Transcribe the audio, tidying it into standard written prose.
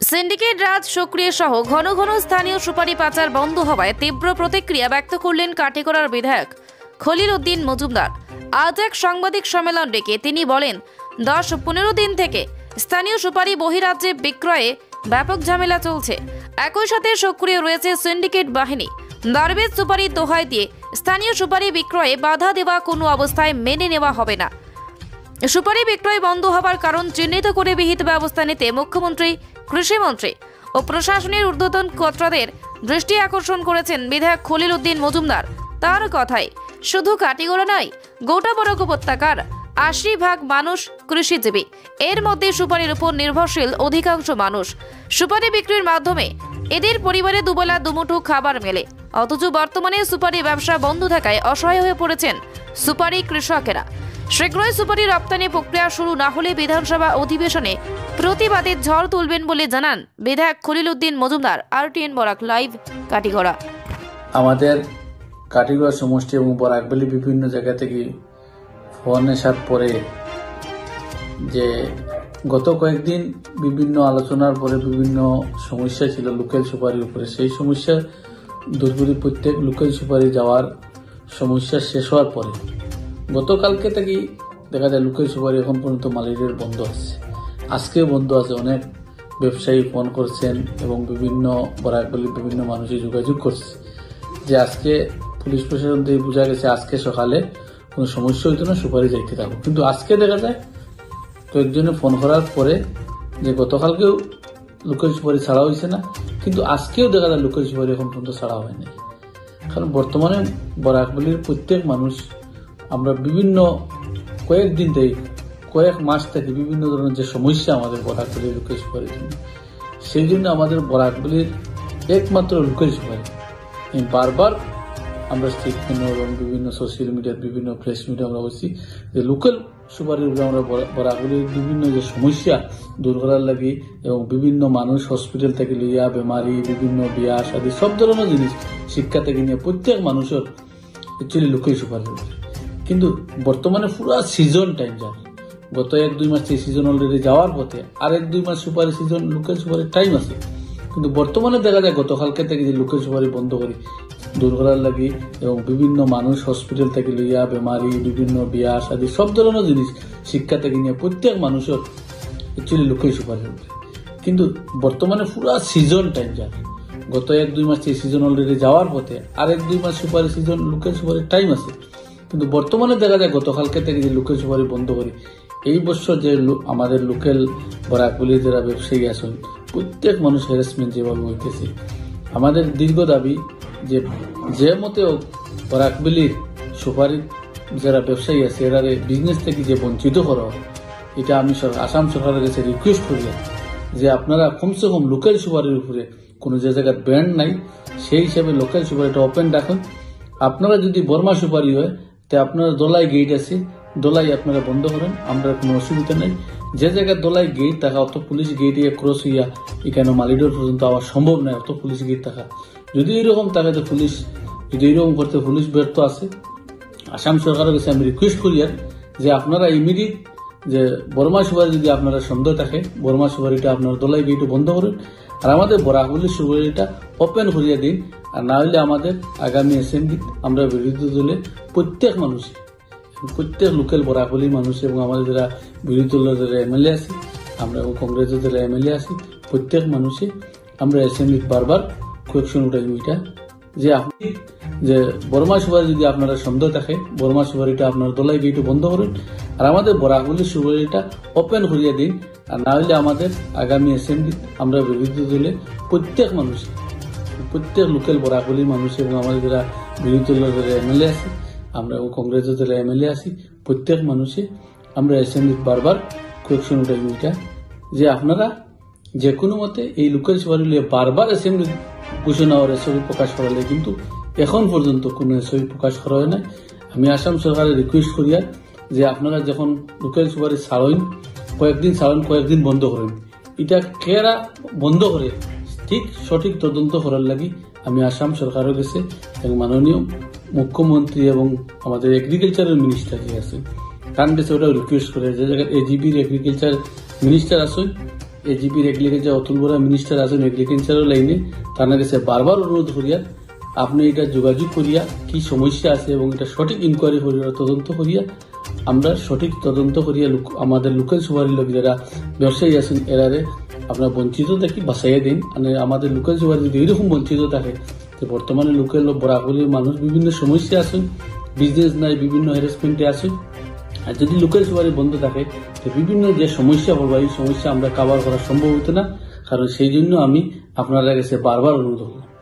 Syndicate রাজ সক্রিয় সহ ঘন ঘন স্থানীয় সুপারি পাচার বন্ধ হওয়ায় তীব্র প্রতিক্রিয়া ব্যক্ত করলেন কাটিগড়ার বিধায়ক খলিল উদ্দিন মজুমদার। আজ এক সাংবাদিক সম্মেলন ডেকে তিনি বলেন, 10-15 দিন থেকে স্থানীয় সুপারি বহিরাজ্যে বিক্রয়ে ব্যাপক ঝামেলা চলছে। একই সাথে সক্রিয় রয়েছে সিন্ডিকেট বাহিনী। দরবেশ সুপারির দোহাই দিয়ে স্থানীয় সুপারি বিক্রয়ে বাধা দেওয়া কোনো অবস্থায় মেনে নেওয়া হবে না। সুপারি বিক্রয় বন্ধ হওয়ার কারণ চিহ্নিত করে বিহিত ব্যবস্থা নিতে মুখ্যমন্ত্রী, কৃষিমন্ত্রী ও প্রশাসনের ঊর্ধ্বতন কর্তাদের দৃষ্টি আকর্ষণ করেছেন বিধায়ক খলিল উদ্দিন মজুমদার। তার কথায় শুধু কাটিগড়া নয়, গোটা বরাক উপত্যকার 80% মানুষ কৃষিজীবী। এর মধ্যে সুপারির উপর নির্ভরশীল অধিকাংশ মানুষ। সুপারি বিক্রির মাধ্যমে এদের পরিবারে দুবেলা দুমুঠো খাবার মেলে। অথচ বর্তমানে সুপারি ব্যবসা বন্ধ থাকায় অসহায় হয়ে পড়েছেন সুপারি কৃষকেরা। শীঘ্রই সুপারি রপ্তানি প্রক্রিয়া শুরু না হলে বিধানসভা অধিবেশনে প্রতিবাদের ঝড় তুলবেন বলে জানান বিধায়ক খলিল উদ্দিন মজুমদার। RTN Barak live, Katigorah. আমাদের কাটিগড়া সমষ্টি এবং বরাকভ্যালি বিভিন্ন জায়গা থেকে ফোন আসার পরে যে গত কয়েকদিন বিভিন্ন আলোচনার পরে বিভিন্ন সমস্যা ছিল লোকাল সুপারির উপরে, সেই সমস্যা দূর করে প্রত্যেক লোকাল সুপারি যাওয়ার সমস্যা শেষ হওয়ার পরে গতকালকে থেকে দেখা যায় লোকাল সুপারি এখন পর্যন্ত মালিকের বন্ধ আছে, আজকেও বন্ধ আছে। অনেক ব্যবসায়ী ফোন করছেন এবং বিভিন্ন বরাকভ্যালির বিভিন্ন মানুষই যোগাযোগ করছে যে আজকে পুলিশ প্রশাসন থেকে বোঝা গেছে আজকে সকালে কোনো সমস্যা হইতো না, সুপারি যাইতে থাকবো। কিন্তু আজকে দেখা যায় কয়েকজনে ফোন করার পরে যে গতকালকেও লোকাল সুপারি ছাড়া হয়েছে না, কিন্তু আজকেও দেখা যায় লোকাল সুপারি এখন পর্যন্ত ছাড়া হয়নি। কারণ বর্তমানে বরাকভ্যালির প্রত্যেক মানুষ আমরা বিভিন্ন কয়েকদিন থেকে কয়েক মাস থেকে বিভিন্ন ধরনের যে সমস্যা আমাদের বরাকভ্যালির লোকাল সুপারির জন্য, সেই জন্য আমাদের বরাকভ্যালির একমাত্র লোকাল সুপারি বারবার আমরা স্টেটমেন্ট এবং বিভিন্ন সোশ্যাল মিডিয়ার বিভিন্ন প্রেস মিডিয়া আমরা বলছি যে লোকাল সুপারির উপরে আমরা বরাকভ্যালির বিভিন্ন যে সমস্যা দূর করার লাগে এবং বিভিন্ন মানুষ হসপিটাল থেকে লইয়া বেমারি, বিভিন্ন বিয়া শাদী সব ধরনের জিনিস, শিক্ষা থেকে নিয়ে প্রত্যেক মানুষের অ্যাকচুয়ালি লোকাল সুপারির উপরে। কিন্তু বর্তমানে পুরো সিজন টাইম যায়, গত 1-2 মাস এই সিজন অলরেডি যাওয়ার পথে, আর 1-2 মাস সুপারি সিজন লোকাল সুপারির টাইম আছে। কিন্তু বর্তমানে দেখা যায় গতকালকে থেকে যে লোকাল সুপারি বন্ধ করি দূর করার লাগে এবং বিভিন্ন মানুষ হসপিটাল থেকে লইয়া বেমারি, বিভিন্ন বিয়া শাদী সব ধরনের জিনিস, শিক্ষা থেকে নিয়ে প্রত্যেক মানুষের অ্যাকচুয়ালি লোকাল সুপারির উপরে। কিন্তু বর্তমানে পুরো সিজন টাইম যায়, গত 1-2 মাস এই সিজন অলরেডি যাওয়ার পথে, আর 1-2 মাস সুপারি সিজন লোকাল সুপারির টাইম আছে। কিন্তু বর্তমানে দেখা যায় গতকালকে থেকে যে লোকাল সুপারি বন্ধ করি, এই বছর যে আমাদের লোকাল বরাকভ্যালির যারা ব্যবসায়ী আছেন প্রত্যেক মানুষ হ্যারাসমেন্ট যেভাবে হইতেছে, আমাদের দীর্ঘ দাবি যে মতে বরাকভ্যালির সুপারির যারা ব্যবসায়ী আছে এরা বিজনেস থেকে যে বঞ্চিত করা হয়, এটা আমি আসাম সরকারের কাছে রিকোয়েস্ট করি যে আপনারা কমসে কম লোকাল সুপারির উপরে কোনো যে জায়গায় ব্যান্ড নাই সেই হিসাবে লোকাল সুপারিটা ওপেন রাখুন। আপনারা যদি বর্মা সুপারি হয় তে আপনারা দোলাই গেট আছে, দোলাই আপনারা বন্ধ করেন, আমরা কোনো অসুবিধা নেই। যে জায়গায় দোলাই গেট থাকা অত পুলিশ গেট ক্রস হইয়া এখানে মালিডোর পর্যন্ত আওয়া সম্ভব নয়, অত পুলিশ গেট থাকা। যদি এরকম থাকে তো পুলিশ যদি এরকম করতে পুলিশ ব্যর্থ আছে। আসাম সরকারের কাছে আমি রিকোয়েস্ট করি যে আপনারা ইমিডিয়েট যে বর্মা সুপারি যদি আপনারা সন্দেহ থাকে বর্মা সুপারিটা আপনারা দোলাই গেটও বন্ধ করেন আর আমাদের বরাকভ্যালির সুপারিটা ওপেন করিয়া দিন। আর না হলে আমাদের আগামী অ্যাসেম্বলি আমরা বিরোধী দলে প্রত্যেক মানুষ, প্রত্যেক লোকাল বরাকভ্যালির মানুষ এবং আমাদের যারা বিরোধী দলের যারা এমএলএ আছে, আমরা কংগ্রেসের যারা এমএলএ আছি প্রত্যেক মানুষে আমরা অ্যাসেম্বলি বারবার কোয়েকশন উঠাইব এটা যে আপনি যে বর্মা সুপারি যদি আপনারা সন্দেহ থাকে বর্মা সুপারিটা আপনার দোলাই গেটও বন্ধ করেন আর আমাদের বরাকভ্যালির সুপারিটা ওপেন করিয়া দিন। আর না হলে আমাদের আগামী অ্যাসেম্বলি আমরা বিরোধী দলে প্রত্যেক মানুষ, প্রত্যেক লোকাল বরাকভ্যালির মানুষ এবং আমাদের যারা বিরোধী দলের যারা এমএলএ আছে, আমরা কংগ্রেসের যারা এমএলএ আছি প্রত্যেক মানুষে আমরা অ্যাসেম্বলি বারবার কোয়েকশন উঠাইব এটা যে আপনারা যে কোনো মতে এই লোকাল সুপারি লিয়ে বারবার অ্যাসেম্বলি ঘোষণা ওর এসবি প্রকাশ করালে কিন্তু এখন পর্যন্ত কোনো এসবি প্রকাশ করা হয় না। আমি আসাম সরকারের রিকোয়েস্ট করি যে আপনারা যখন লোকাল সুপারি ছাড়েন কয়েকদিন ছাড়েন, কয়েকদিন বন্ধ করেন, এটা কেরা বন্ধ করে ঠিক সঠিক তদন্ত করার লাগি আমি আসাম সরকারের কাছে এবং মাননীয় মুখ্যমন্ত্রী এবং আমাদের এগ্রিকালচারের মিনিস্টার যে আছে তার কাছে ওটা রিকোয়েস্ট করে যে জায়গায় এজিবির এগ্রিকালচার মিনিস্টার আসেন এজিপির এগ্রিকালচার অতুল বরা মিনিস্টার আছেন এগ্রিকালচারের লাইনে, তার কাছে বারবার অনুরোধ করিয়া আপনি এটা যোগাযোগ করিয়া কি সমস্যা আছে এবং এটা সঠিক ইনকোয়ারি করিয়া তদন্ত করিয়া আমরা সঠিক তদন্ত করিয়া আমাদের লোকাল সুপারির লোক যারা ব্যবসায়ী আছেন এরারে আপনার বঞ্চিত থাকি বাঁচাইয়া দিন। মানে আমাদের লোকাল সুপার যদি এইরকম বঞ্চিত থাকে, তো বর্তমানে লোকাল বরাকলির মানুষ বিভিন্ন সমস্যা আছেন, বিজনেস নাই, বিভিন্ন হ্যারাসমেন্টে আছেন। আর যদি লোকাল সুপারি বন্ধ থাকে তো বিভিন্ন যে সমস্যা বলবো এই সমস্যা আমরা কাভার করা সম্ভব হতো না। কারণ সেই জন্য আমি আপনারা কাছে বারবার অনুরোধ করলাম।